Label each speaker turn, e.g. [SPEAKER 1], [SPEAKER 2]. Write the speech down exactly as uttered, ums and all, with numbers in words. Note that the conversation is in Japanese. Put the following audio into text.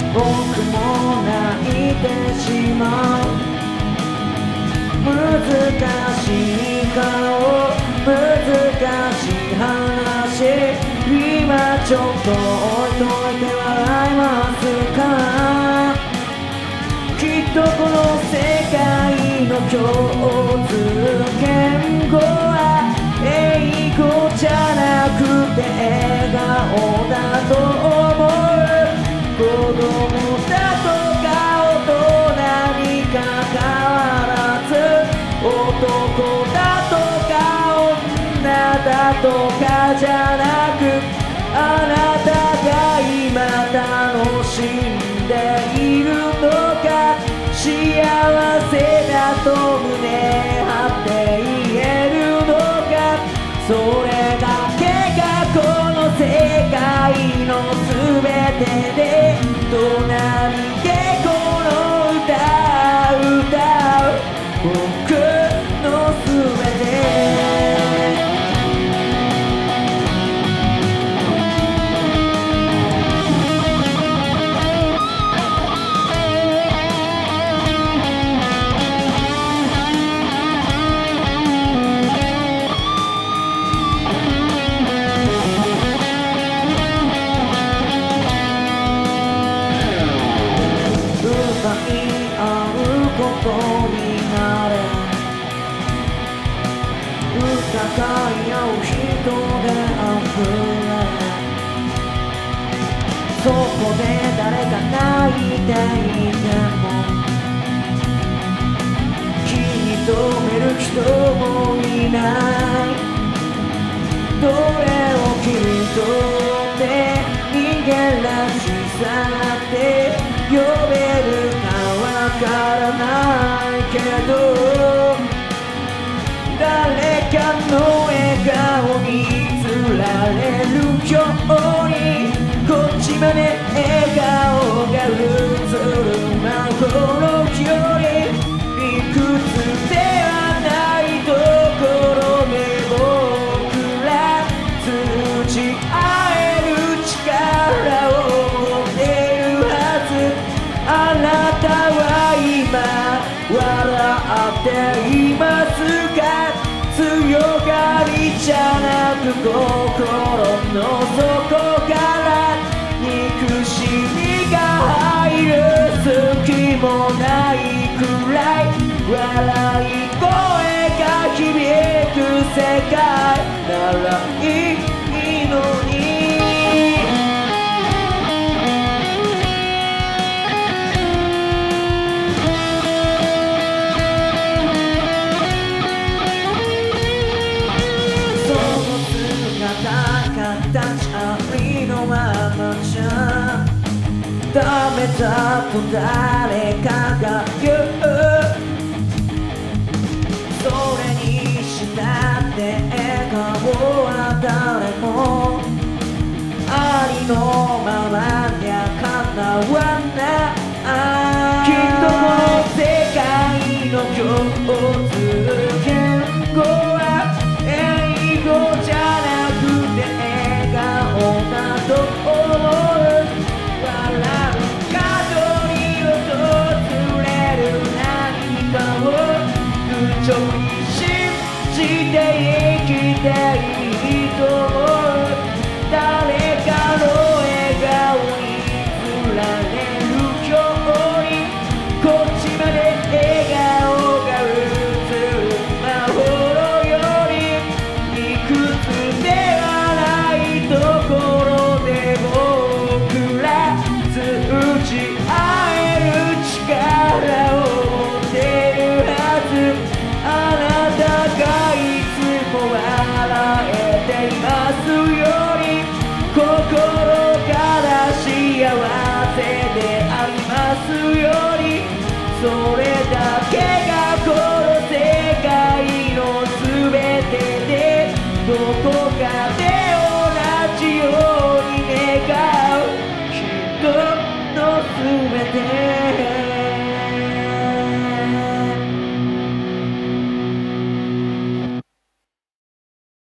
[SPEAKER 1] 僕も泣いてしまう。難しい顔、難しい話、今ちょっと置いといて笑いますか。きっとこの世界の共通言語は英語じゃなくて笑顔だと思う。子供だとか大人にかかわらず、男だとか女だとかじゃなく、あなたが今楽しんでいるのか、幸せだと胸張って言えるのか。それだけがこの世界の全てで、隣でこの歌歌う僕の全て。ことになれ、疑い合う人で溢れ、そこで誰か泣いていても気に留める人もいない。どれを切り取って人間らしさって呼べるかわからないけど、誰かの笑顔につられるように、こっちまで笑顔が映る魔法より、いくつではないところで僕ら通じ合える力を持っているはず。あなたは今笑っていますか。強がりじゃなく心の底から憎しみが入る隙もないくらい、笑い声が響く世界ならいいのに。形ありのままじゃダメだと誰かが言う。それにしたって笑顔は誰もありのままにゃかなわない。きっとこの世界の共通言語は英語じゃなくて笑顔だと思う。笑う角に訪れる何かを無情に信じて生きていいと思う。誰かの笑顔につられるように、こっちまで笑顔が映る魔法より、いくつではないところで僕ら通じ合える力を持ってるはず。あなたがいつも笑えていますよ。